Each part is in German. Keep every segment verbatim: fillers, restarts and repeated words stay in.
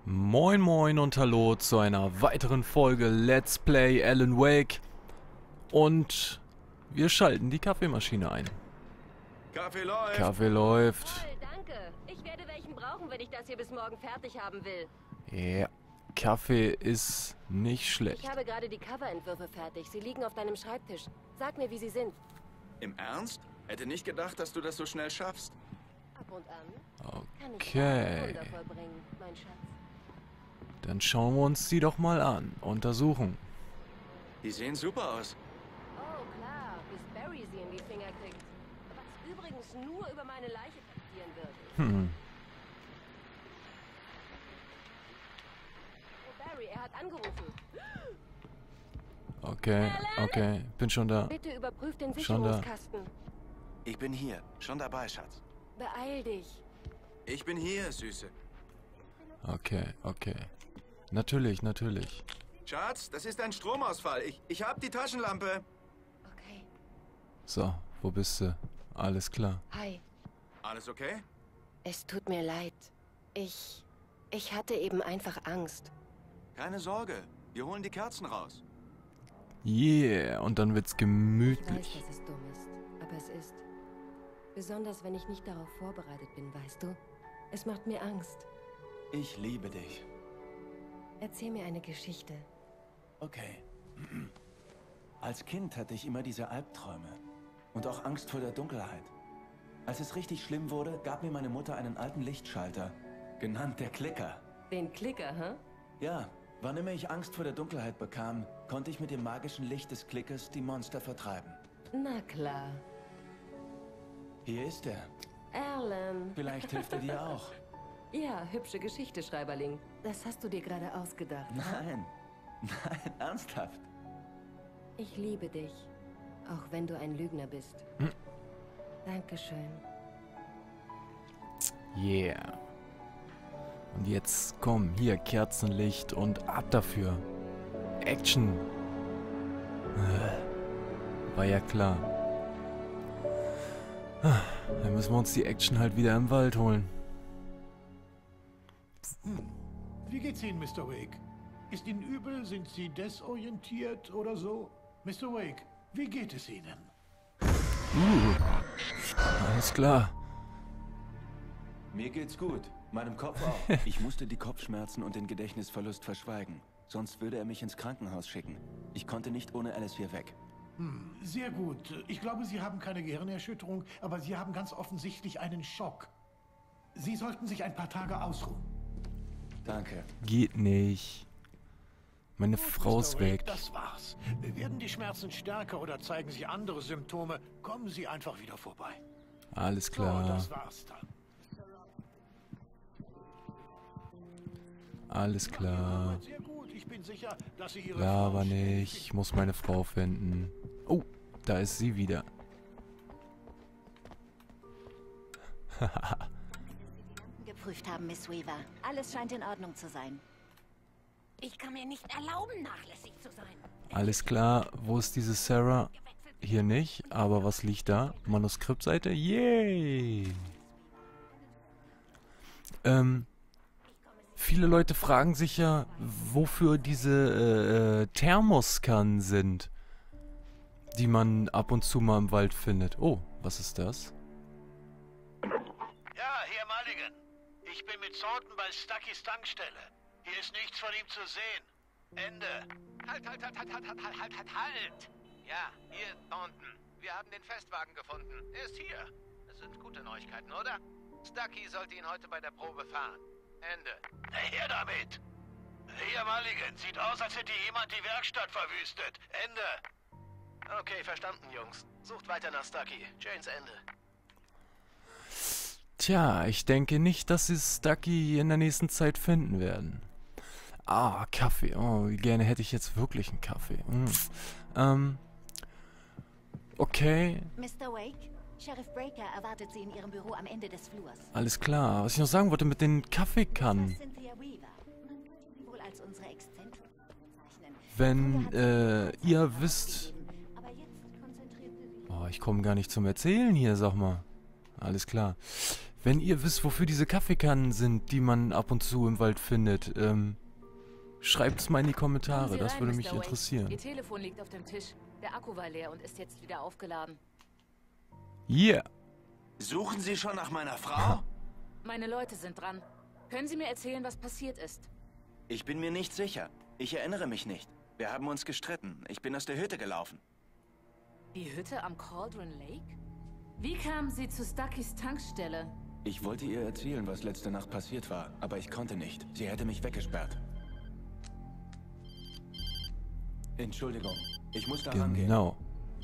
Moin moin und hallo zu einer weiteren Folge Let's Play Alan Wake. Und wir schalten die Kaffeemaschine ein. Kaffee läuft. Kaffee läuft. Toll, danke. Ich werde welchen brauchen, wenn ich das hier bis morgen fertig haben will. Ja, Kaffee ist nicht schlecht. Ich habe gerade die Coverentwürfe fertig. Sie liegen auf deinem Schreibtisch. Sag mir, wie sie sind. Im Ernst? Hätte nicht gedacht, dass du das so schnell schaffst. Ab und an kann ich Okay. Wunder vollbringen, mein Schatz. Dann schauen wir uns die doch mal an. Untersuchen. Die sehen super aus. Oh klar, bis Barry sie in die Finger kriegt. Was übrigens nur über meine Leiche passieren wird. Hm. Oh Barry, er hat angerufen. Okay, okay. Bin schon da. Bitte überprüf den Schon da. Sicherungskasten. Ich bin hier. Schon dabei, Schatz. Beeil dich. Ich bin hier, Süße. Okay, okay. Natürlich, natürlich. Schatz, das ist ein Stromausfall. Ich, ich hab die Taschenlampe. Okay. So, wo bist du? Alles klar. Hi. Alles okay? Es tut mir leid. Ich... Ich hatte eben einfach Angst. Keine Sorge. Wir holen die Kerzen raus. Yeah, und dann wird's Ich weiß, gemütlich. dass es dumm ist, aber es ist. Besonders wenn ich nicht darauf vorbereitet bin, weißt du? Es macht mir Angst. Ich liebe dich. Erzähl mir eine Geschichte. Okay. Als Kind hatte ich immer diese Albträume und auch Angst vor der Dunkelheit. Als es richtig schlimm wurde, gab mir meine Mutter einen alten Lichtschalter, genannt der Klicker. Den Klicker, hä? Ja, wann immer ich Angst vor der Dunkelheit bekam, konnte ich mit dem magischen Licht des Klickers die Monster vertreiben. Na klar. Hier ist er. Alan. Vielleicht hilft er dir auch. Ja, hübsche Geschichte, Schreiberling. Das hast du dir gerade ausgedacht. Nein, nein, ernsthaft. Ich liebe dich. Auch wenn du ein Lügner bist. Hm. Dankeschön. Yeah. Und jetzt komm, hier Kerzenlicht und ab dafür. Action. Äh, War ja klar. Ah, Dann müssen wir uns die Action halt wieder im Wald holen. Wie geht's Ihnen, Mister Wake? Ist Ihnen übel? Sind Sie desorientiert oder so? Mister Wake, wie geht es Ihnen? Alles klar. Mir geht's gut. Meinem Kopf auch. Ich musste die Kopfschmerzen und den Gedächtnisverlust verschweigen. Sonst würde er mich ins Krankenhaus schicken. Ich konnte nicht ohne Alice hier weg. Hm, sehr gut. Ich glaube, Sie haben keine Gehirnerschütterung, aber Sie haben ganz offensichtlich einen Schock. Sie sollten sich ein paar Tage ausruhen. Danke. Geht nicht. Meine Gut, Frau ist Mister Wake, weg. Das war's. Werden die Schmerzen stärker oder zeigen Sie andere Symptome, kommen Sie einfach wieder vorbei. Alles So, klar. das war's dann. Alles klar. Sehr gut. Ich bin sicher, dass Sie Ihre Laber Frau schnell nicht. Ich muss meine Frau finden. Oh, da ist sie wieder. geprüft haben, Miss Weaver. Alles scheint in Ordnung zu sein. Ich kann mir nicht erlauben, nachlässig zu sein. Alles klar. Wo ist diese Sarah? Hier nicht. Aber was liegt da? Manuskriptseite? Yay! Ähm... Viele Leute fragen sich ja, wofür diese äh, äh, Thermoskannen sind, die man ab und zu mal im Wald findet. Oh, was ist das? Ja, hier Mulligan. Ich bin mit Thornton bei Stuckys Tankstelle. Hier ist nichts von ihm zu sehen. Ende. Halt, halt, halt, halt, halt, halt, halt, halt, halt! Ja, hier, Thornton. Wir haben den Festwagen gefunden. Er ist hier. Das sind gute Neuigkeiten, oder? Stucky sollte ihn heute bei der Probe fahren. Ende. Na, her damit! Hier Mulligan. Sieht aus, als hätte jemand die Werkstatt verwüstet. Ende. Okay, verstanden, Jungs. Sucht weiter nach Stucky. Janes Ende. Tja, ich denke nicht, dass sie Stucky in der nächsten Zeit finden werden. Ah, Kaffee. Oh, wie gerne hätte ich jetzt wirklich einen Kaffee. Mm. Ähm. Okay, Mister Wake, Sheriff Breaker erwartet Sie in Ihrem Büro am Ende des Flurs. alles klar. Was ich noch sagen wollte mit den Kaffeekannen. Das Cynthia Weaver. Man könnte sie wohl als unsere Exzentrik bezeichnen. Wenn Früher äh, hat sie ihr Arbeit wisst... gegeben, aber jetzt konzentriert sie sich Oh, ich komme gar nicht zum Erzählen hier, sag mal. Alles klar. Wenn ihr wisst, wofür diese Kaffeekannen sind, die man ab und zu im Wald findet, ähm, schreibt es mal in die Kommentare, das würde mich interessieren. Ihr Telefon liegt auf dem Tisch. Der Akku war leer und ist jetzt wieder aufgeladen. Yeah. Suchen Sie schon nach meiner Frau? Meine Leute sind dran. Können Sie mir erzählen, was passiert ist? Ich bin mir nicht sicher. Ich erinnere mich nicht. Wir haben uns gestritten. Ich bin aus der Hütte gelaufen. Die Hütte am Cauldron Lake? Wie kamen Sie zu Stuckys Tankstelle? Ich wollte ihr erzählen, was letzte Nacht passiert war, aber ich konnte nicht. Sie hätte mich weggesperrt. Entschuldigung, ich muss da rangehen. Genau.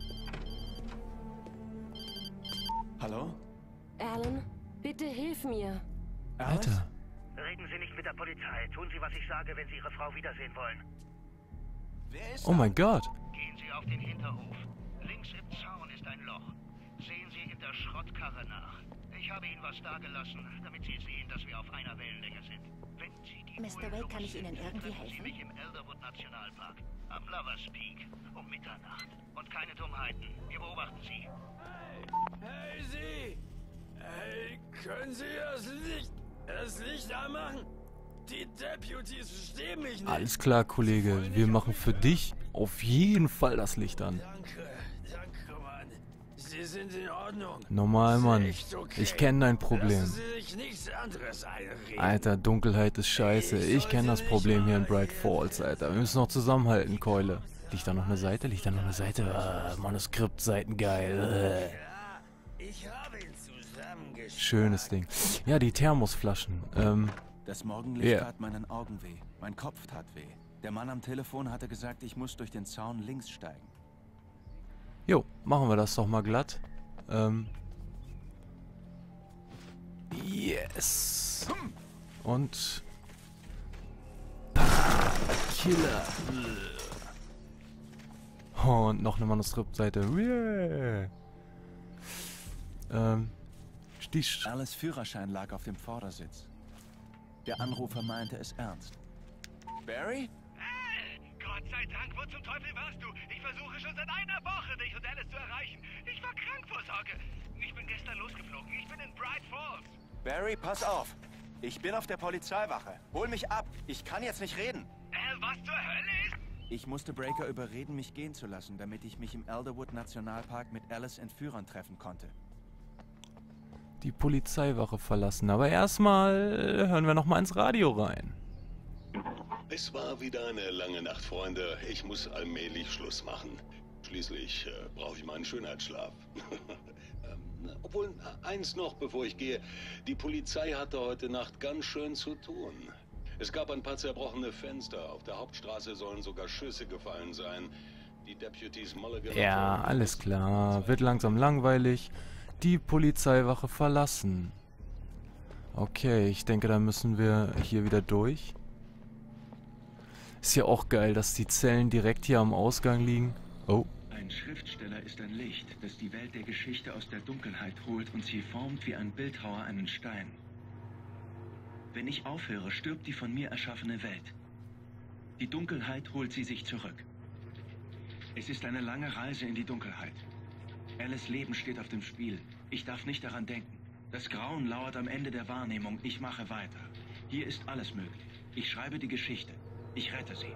Hallo? Alan, bitte hilf mir. Alter. Reden Sie nicht mit der Polizei. Tun Sie, was ich sage, wenn Sie Ihre Frau wiedersehen wollen. Wer ist Oh mein Gott. Gehen Sie auf den Hinterhof. Links im Zaun ist ein Loch. Sehen Sie in der Schrottkarre nach. Ich habe Ihnen was dagelassen, damit Sie sehen, dass wir auf einer Wellenlänge sind. Wenn Sie die Mister Uhr Wake, los kann ich sind, Ihnen irgendwie treffen Sie helfen? mich im Elderwood Nationalpark. Am Lovers Peak. Um Mitternacht. Und keine Dummheiten. Wir beobachten Sie. Hey, Sie! Hey, können Sie das Licht, das Licht anmachen? Die Deputies verstehen mich nicht. Alles klar, Kollege. Wir machen für dich auf jeden Fall das Licht an. Danke, danke, Mann. Sie sind in Ordnung. Normal, Mann. Echt okay. Ich kenne dein Problem. Lassen Sie sich nichts anderes einreden. Alter, Dunkelheit ist scheiße. Ich kenne das Problem hier in Bright Falls, Alter. Wir müssen noch zusammenhalten, Keule. Liegt da noch eine Seite? Liegt da noch eine Seite? Ah, Manuskriptseiten, geil. Ich habe ihn zusammengeschlagen. Schönes Ding. Ja, die Thermosflaschen. Ähm, Das Morgenlicht Yeah. tat meinen Augen weh. Mein Kopf tat weh. Der Mann am Telefon hatte gesagt, ich muss durch den Zaun links steigen. jo, machen wir das doch mal glatt. Ähm. Yes. Und. Killer. Und noch eine Manuskriptseite. Yeah. Ähm. Die Sch Alice' Führerschein lag auf dem Vordersitz. Der Anrufer meinte es ernst. Barry? Hey, Gott sei Dank, wo zum Teufel warst du? Ich versuche schon seit einer Woche, dich und Alice zu erreichen. Ich war krank vor Sorge. Ich bin gestern losgeflogen. Ich bin in Bright Falls. Barry, pass auf. Ich bin auf der Polizeiwache. Hol mich ab. Ich kann jetzt nicht reden. Al, was zur Hölle ist? Ich musste Breaker überreden, mich gehen zu lassen, damit ich mich im Elderwood Nationalpark mit Alice Entführern treffen konnte. die Polizeiwache verlassen. Aber erstmal hören wir noch mal ins Radio rein. Es war wieder eine lange Nacht, Freunde. Ich muss allmählich Schluss machen. Schließlich äh, brauche ich meinen Schönheitsschlaf. ähm, obwohl, eins noch, bevor ich gehe. Die Polizei hatte heute Nacht ganz schön zu tun. Es gab ein paar zerbrochene Fenster. Auf der Hauptstraße sollen sogar Schüsse gefallen sein. Die Deputies Mulligan... Ja, alles klar. Wird langsam langweilig. Die Polizeiwache verlassen. Okay, ich denke, da müssen wir hier wieder durch. Ist ja auch geil, dass die Zellen direkt hier am Ausgang liegen. Oh. Ein Schriftsteller ist ein Licht, das die Welt der Geschichte aus der Dunkelheit holt und sie formt wie ein Bildhauer einen Stein. Wenn ich aufhöre, stirbt die von mir erschaffene Welt. Die Dunkelheit holt sie sich zurück. Es ist eine lange Reise in die Dunkelheit. Alice' Leben steht auf dem Spiel. Ich darf nicht daran denken. Das Grauen lauert am Ende der Wahrnehmung. Ich mache weiter. Hier ist alles möglich. Ich schreibe die Geschichte. Ich rette sie.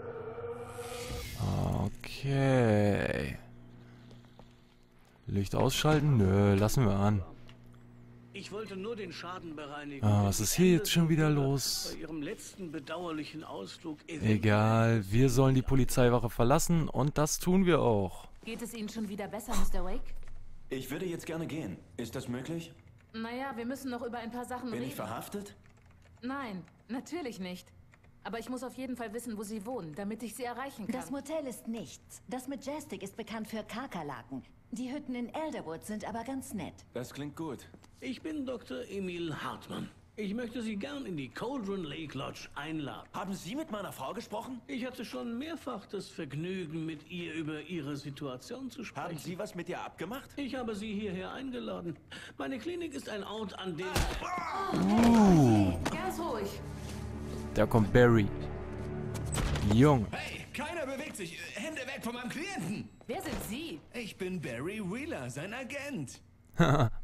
Okay. Licht ausschalten? Nö, lassen wir an. Ich wollte nur den Schaden bereinigen. Ah, was ist hier jetzt schon wieder los? Bei Ihrem letzten bedauerlichen Ausflug. Egal, wir sollen die Polizeiwache verlassen und das tun wir auch. Geht es Ihnen schon wieder besser, Mister Wake? Ich würde jetzt gerne gehen. Ist das möglich? Naja, wir müssen noch über ein paar Sachen Bin reden. ich verhaftet? Nein, natürlich nicht. Aber ich muss auf jeden Fall wissen, wo Sie wohnen, damit ich Sie erreichen kann. Das Motel ist nichts. Das Majestic ist bekannt für Kakerlaken. Die Hütten in Elderwood sind aber ganz nett. Das klingt gut. Ich bin Doktor Emil Hartmann. Ich möchte Sie gern in die Cauldron Lake Lodge einladen. Haben Sie mit meiner Frau gesprochen? Ich hatte schon mehrfach das Vergnügen, mit ihr über Ihre Situation zu sprechen. Haben Sie was mit ihr abgemacht? Ich habe Sie hierher eingeladen. Meine Klinik ist ein Ort, an dem... Uh, Ganz ruhig. da kommt Barry. Junge. Hey, keiner bewegt sich. Hände weg von meinem Klienten. Wer sind Sie? Ich bin Barry Wheeler, sein Agent.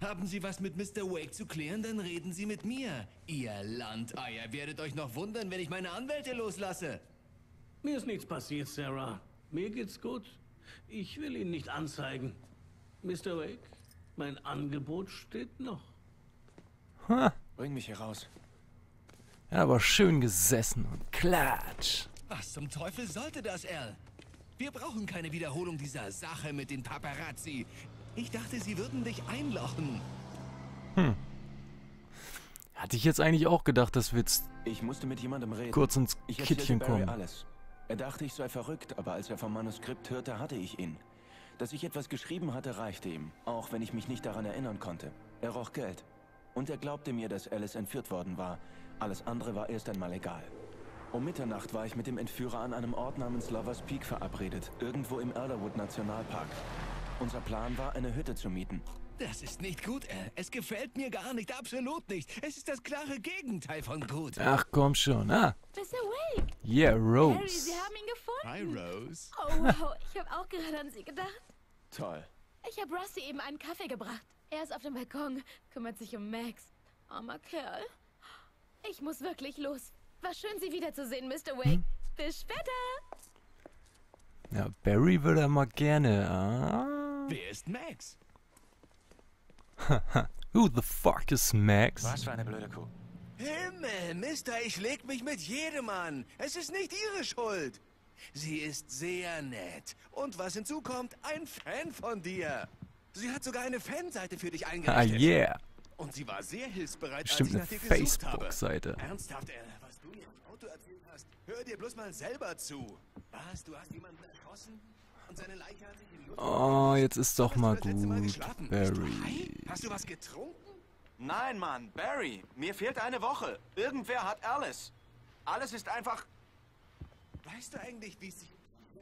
Haben Sie was mit Mister Wake zu klären, dann reden Sie mit mir. Ihr Landeier werdet euch noch wundern, wenn ich meine Anwälte loslasse. Mir ist nichts passiert, Sarah. Mir geht's gut. Ich will ihn nicht anzeigen. Mister Wake, mein Angebot steht noch. Ha. Bring mich hier raus. Ja, aber schön gesessen und klatsch. Was zum Teufel sollte das, Al? Wir brauchen keine Wiederholung dieser Sache mit den Paparazzi. Ich dachte, sie würden dich einlochen. Hm. Hatte ich jetzt eigentlich auch gedacht, dass wir jetzt Ich musste mit jemandem reden. kurz ins Ich erzählte Kittchen Barry kommen. alles. Er dachte, ich sei verrückt, aber als er vom Manuskript hörte, hatte ich ihn. Dass ich etwas geschrieben hatte, reichte ihm, auch wenn ich mich nicht daran erinnern konnte. Er roch Geld. Und er glaubte mir, dass Alice entführt worden war. Alles andere war erst einmal egal. Um Mitternacht war ich mit dem Entführer an einem Ort namens Lovers Peak verabredet, irgendwo im Elderwood Nationalpark. Unser Plan war, eine Hütte zu mieten. Das ist nicht gut, Al. Es gefällt mir gar nicht, absolut nicht. Es ist das klare Gegenteil von gut. Ach komm schon, ah. Mister Wake! Yeah, Rose. Harry, Sie haben ihn gefunden. Hi, Rose. Oh, wow. Ich habe auch gerade an Sie gedacht. Toll. Ich habe Rusty eben einen Kaffee gebracht. Er ist auf dem Balkon, kümmert sich um Max. Armer Kerl. Ich muss wirklich los. War schön, Sie wiederzusehen, Mister Wake. Hm? Bis später. Ja, Barry würde er mal gerne. Ah. Wer ist Max? Who the fuck is Max? Was für eine blöde Kuh. Himmel, Mister, ich leg mich mit jedem an. Es ist nicht Ihre Schuld. Sie ist sehr nett. Und was hinzukommt, ein Fan von dir. Sie hat sogar eine Fanseite für dich eingerichtet. Ah, yeah. Und sie war sehr hilfsbereit, Bestimmt als ich nach eine dir gesucht habe. Facebook-Seite. Ernsthaft, Al, was du mir im Auto erzählt hast, hör dir bloß mal selber zu. Was, du hast jemanden erschossen? Und seine Leiche hat sich in Luft... Oh, jetzt ist doch mal gut, Barry. Hast du was getrunken? Nein, Mann, Barry. Mir fehlt eine Woche. Irgendwer hat Alice. Alles ist einfach... Weißt du eigentlich, wie es sich...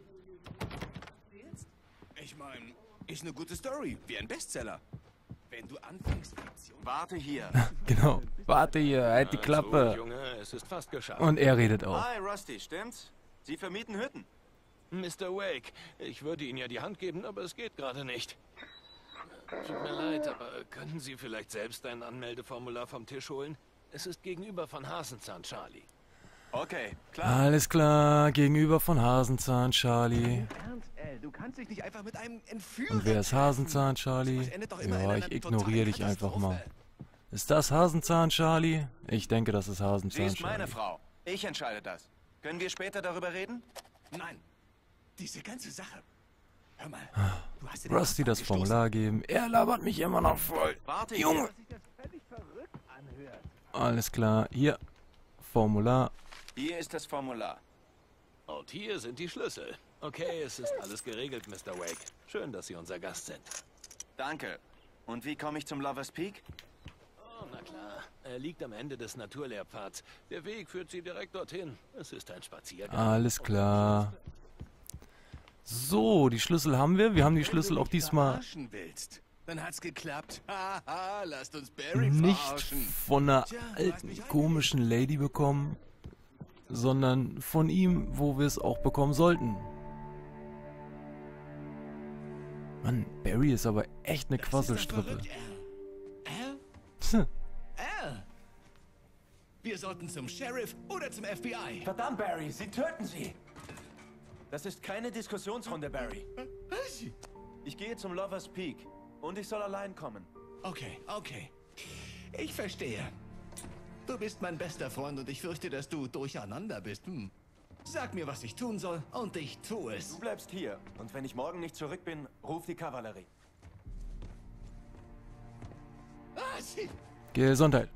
Ich meine, ist eine gute Story, wie ein Bestseller. Wenn du anfängst, Fiktion... Warte hier. Genau. Warte hier, halt die Na, Klappe. So, Junge, es ist fast geschafft. Und er redet auch. Hi, Rusty, stimmt's? Sie vermieten Hütten. Mister Wake, ich würde Ihnen ja die Hand geben, aber es geht gerade nicht. Tut mir leid, aber können Sie vielleicht selbst ein Anmeldeformular vom Tisch holen? Es ist gegenüber von Hasenzahn, Charlie. Okay, klar. Alles klar, gegenüber von Hasenzahn, Charlie. Ernst, Al, du kannst dich nicht einfach mit einem Entführer... Und wer ist Hasenzahn, Charlie? Ja, ich ignoriere dich einfach mal. Ist das Hasenzahn, Charlie? Ich denke, das ist Sie Hasenzahn, ist meine Charlie. Frau. Ich entscheide das. Können wir später darüber reden? Nein. Diese ganze Sache. Hör mal. Du hast dir Rusty das Formular geben. Er labert mich immer noch voll. Warte, Junge. Alles klar. Hier. Formular. Hier ist das Formular. Und hier sind die Schlüssel. Okay, es ist alles geregelt, Mister Wake. Schön, dass Sie unser Gast sind. Danke. Und wie komme ich zum Lovers Peak? Oh, na klar. Er liegt am Ende des Naturlehrpfads. Der Weg führt Sie direkt dorthin. Es ist ein Spaziergang. Alles klar. So, die Schlüssel haben wir. Wir haben die Schlüssel auch diesmal Willst, dann hat's geklappt. Haha, lasst uns Barry nicht verarschen. von einer alten, komischen Lady bekommen, sondern von ihm, wo wir es auch bekommen sollten. Mann, Barry ist aber echt eine Quasselstrippe. Al? Al? Wir sollten zum Sheriff oder zum F B I. Verdammt, Barry, sie töten sie! Das ist keine Diskussionsrunde, Barry. Was? Ich gehe zum Lovers Peak und ich soll allein kommen. Okay, okay. Ich verstehe. Du bist mein bester Freund und ich fürchte, dass du durcheinander bist. Hm. Sag mir, was ich tun soll und ich tue es. Du bleibst hier und wenn ich morgen nicht zurück bin, ruf die Kavallerie. Was? Gesundheit.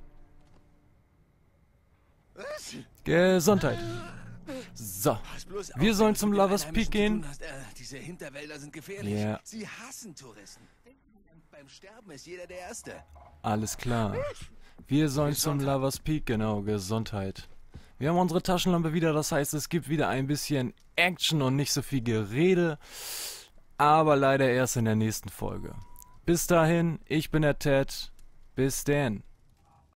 Was? Gesundheit. So, wir sollen zum Lovers Peak gehen. Hast, äh, diese Hinterwälder sind gefährlich. Yeah. Sie hassen Touristen. Beim Sterben ist jeder der Erste. Alles klar. Wir sollen zum Lovers Peak, genau, Gesundheit. Wir haben unsere Taschenlampe wieder, das heißt, es gibt wieder ein bisschen Action und nicht so viel Gerede. Aber leider erst in der nächsten Folge. Bis dahin, ich bin der Ted. Bis dann.